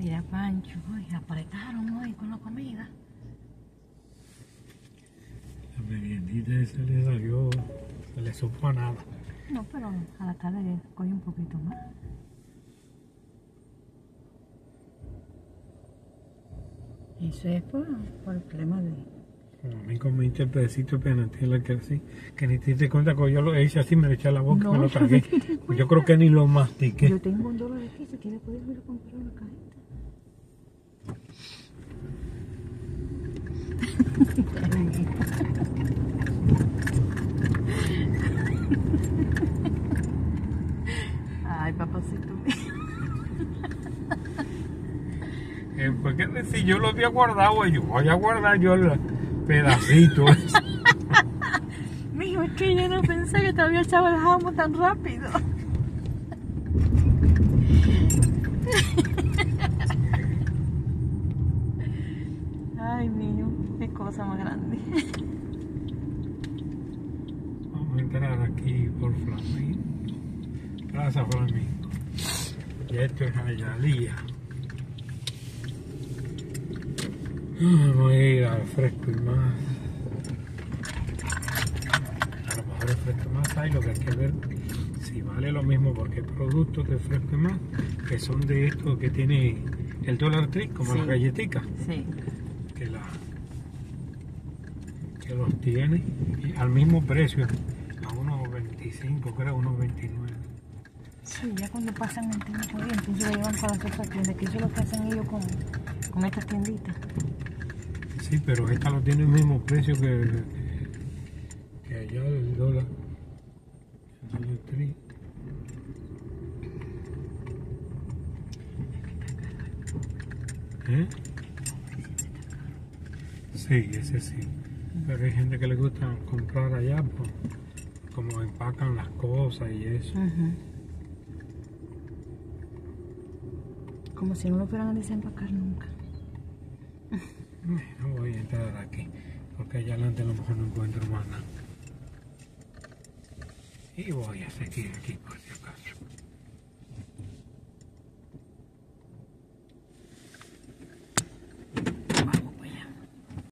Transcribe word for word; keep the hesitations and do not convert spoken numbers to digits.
Mira, Pancho, hoy apretaron hoy con la comida. La meriendita esa le salió, se le supo a nada. No, pero a la tarde cogí un poquito más. Eso es por, por el problema de... Como a mí con veinte pesitos penantiles que así, que ni te diste cuenta que yo lo hice así, me lo eché a la boca No, y me lo tragué. no Yo creo que ni lo mastiqué. Yo tengo un dólar aquí, si quieres puedes ir a comprar una cajita. Ay, papacito mío. Eh, pues qué decir, yo lo había guardado, yo voy a guardar yo el pedacito. Mijo, es que yo no pensé que te había echado el jamón tan rápido. Ay, mío, qué cosa más grande. Vamos a entrar aquí por Flamingo. Plaza Flamingo. Y esto es Hialeah. Vamos a ir al Fresco y Más. A lo mejor el Fresco y Más hay, lo que hay que ver si vale lo mismo, porque hay productos de Fresco y Más que son de estos que tiene el Dollar Tree, como Sí. las galletitas, Sí. que, la, que los tiene al mismo precio, a unos veinticinco, creo, unos veintinueve. Sí, ya cuando pasan el tiempo bien, entonces lo llevan para las otras tiendas, que eso es lo que hacen ellos con, con estas tienditas. Sí, pero esta lo tiene el mismo precio que, que allá del dólar. El Dollar Tree. ¿Eh? Sí, ese sí. Pero hay gente que le gusta comprar allá, pues, como empacan las cosas y eso. Uh-huh. Como si no lo fueran a desempacar nunca. No voy a entrar aquí, porque allá adelante a lo mejor no encuentro más nada. Y voy a seguir aquí, pues.